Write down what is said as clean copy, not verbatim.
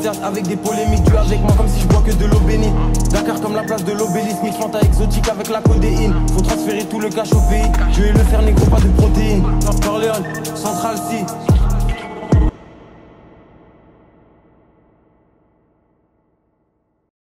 théâtre avec des polémiques. Tu es avec moi comme si je bois que de l'eau bénite. Dakar comme la place de l'obélisque, mix Fanta exotique avec la codéine. Faut transférer tout le cash au pays. Je vais le faire négro, pas de protéines. Corleone, Central C.